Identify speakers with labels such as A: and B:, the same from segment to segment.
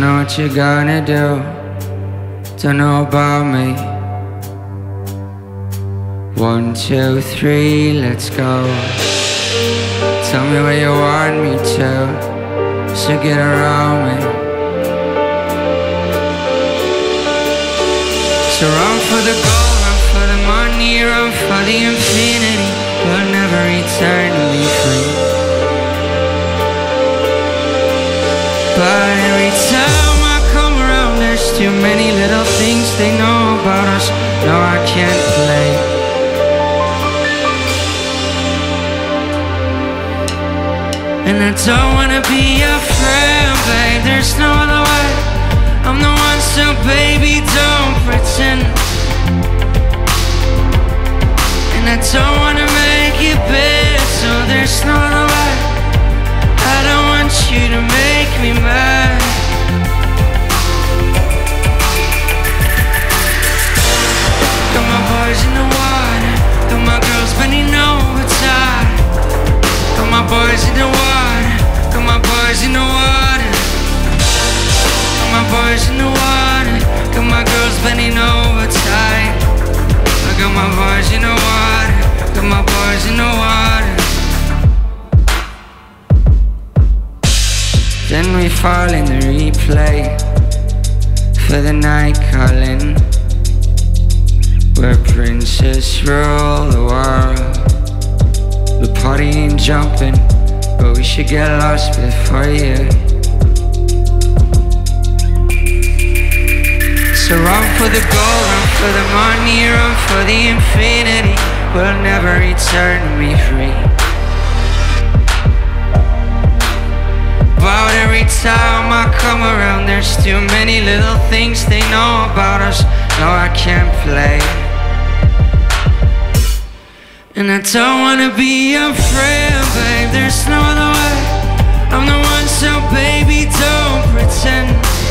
A: know what you're gonna do. Don't know about me. 1, 2, 3, let's go. Tell me where you want me to, so get around me. So run for the gold, run for the money, run for the infinity. We'll never return to be free. But every time I come around, there's too many little things they know about us. No, I can't play. And I don't wanna be your friend, babe, there's no other way. I'm the one, so baby, don't pretend. And I don't wanna make it bad, so there's no other way. I don't want you to make me mad. Got my boys in the water, got my girls bending over tight. Got my boys in the water, got my boys in the water. Got my boys in the water, got my girls bending over tight. I got my boys in the water, got my boys in the water. Then we fall in the replay for the night calling, where princes rule the world. The party ain't jumping, but we should get lost before you. So run for the gold, run for the money, run for the infinity. We'll never return to be free. But every time I come around, there's too many little things they know about us. No, I can't play. And I don't wanna be your friend, babe, there's no other way. I'm the one, so baby, don't pretend.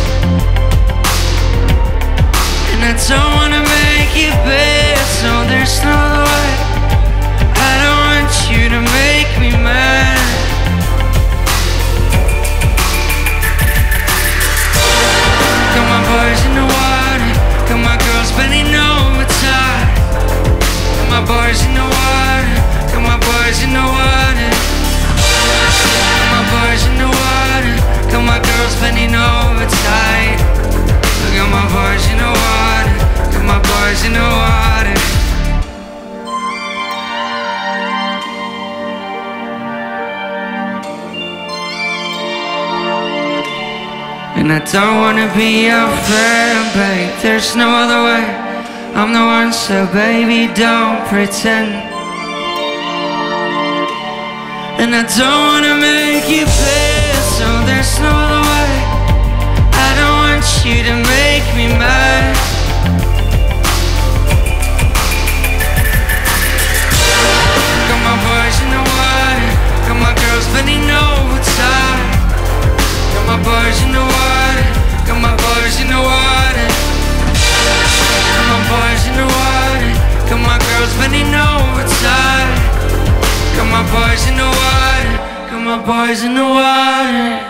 A: And I don't wanna make it bad, so there's no other way. I don't want you to make me mad. Got my boys in the water, got my girls bending over tight. Got my boys in the water, got my boys in the water. Got my boys in the water, got my girls bending over tight. I got my boys in the water, got my boys in the water. And I don't wanna be your friend, babe, there's no other way. I'm the one, so baby, don't pretend. And I don't wanna make you bad, so there's no other way. I don't want you to make me mad. Got my boys in the water, got my girls bending over tight. Got my boys in the water, got my boys in the water. Got my boys in the water, got my girls bending over tight. Got my boys in the water, got my boys in the water.